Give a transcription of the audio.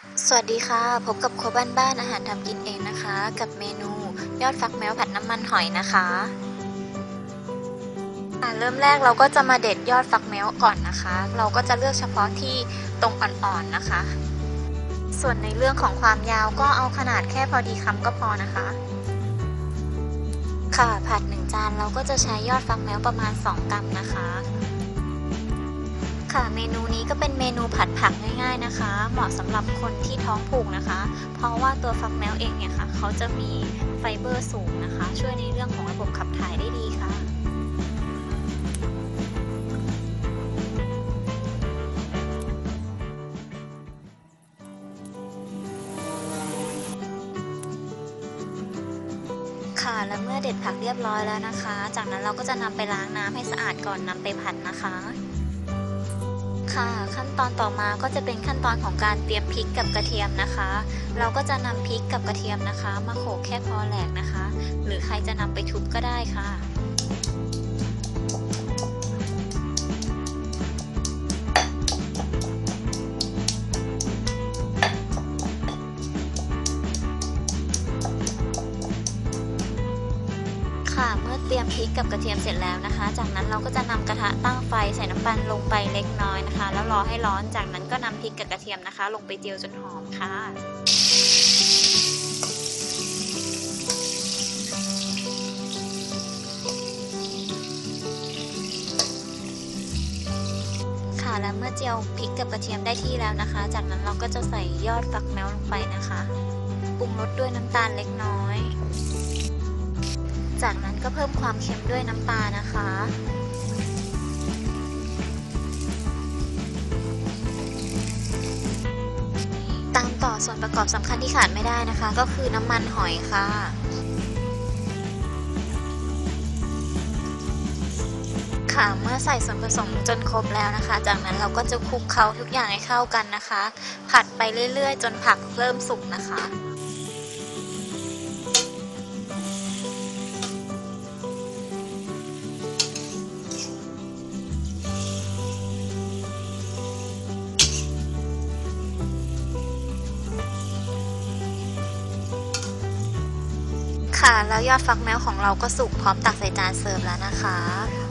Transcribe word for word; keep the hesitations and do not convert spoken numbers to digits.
สวัสดีค่ะพบกับครัวบ้านๆอาหารทำกินเองนะคะกับเมนูยอดฟักแมวผัดน้ำมันหอยนะคะอ่าเริ่มแรกเราก็จะมาเด็ดยอดฟักแมวก่อนนะคะเราก็จะเลือกเฉพาะที่ตรงอ่อนๆนะคะส่วนในเรื่องของความยาวก็เอาขนาดแค่พอดีคำก็พอนะคะค่ะผัดหนึ่งจานเราก็จะใช้ยอดฟักแมวประมาณสองกรัมนะคะค่ะเมนูนี้ก็เป็นเมนูผัดผักง่ายๆนะคะเหมาะสำหรับคนที่ท้องผูกนะคะเพราะว่าตัวฟักแมวเองเนี่ยค่ะเขาจะมีไฟเบอร์สูงนะคะช่วยในเรื่องของระบบขับถ่ายได้ดีค่ะค่ะและเมื่อเด็ดผักเรียบร้อยแล้วนะคะจากนั้นเราก็จะนำไปล้างน้ำให้สะอาดก่อนนำไปผัดนะคะค่ะขั้นตอนต่อมาก็จะเป็นขั้นตอนของการเตรียมพริกกับกระเทียมนะคะเราก็จะนำพริกกับกระเทียมนะคะมาโขลกแค่พอแหลกนะคะหรือใครจะนำไปทุบก็ได้ค่ะค่ะเมื่อเตรียมพริกกับกระเทียมเสร็จแล้วนะคะจากนั้นเราก็จะนำกระทะตั้งไฟใส่น้ำมันลงไปเล็กน้อยนะคะแล้วรอให้ร้อนจากนั้นก็นำพริกกับกระเทียมนะคะลงไปเจียวจนหอมค่ะค่ะและเมื่อเจียวพริกกับกระเทียมได้ที่แล้วนะคะจากนั้นเราก็จะใส่ยอดฟักแมวลงไปนะคะปรุงรสด้วยน้ำตาลเล็กน้อยจากนั้นก็เพิ่มความเค็มด้วยน้ำปลานะคะตามต่อส่วนประกอบสำคัญที่ขาดไม่ได้นะคะก็คือน้ำมันหอยค่ะค่ะเมื่อใส่ส่วนผสมจนครบแล้วนะคะจากนั้นเราก็จะคลุกเคล้าทุกอย่างให้เข้ากันนะคะผัดไปเรื่อยๆจนผักเริ่มสุกนะคะค่ะแล้วยอดฟักแมวของเราก็สุกพร้อมตักใส่จานเสิร์ฟแล้วนะคะ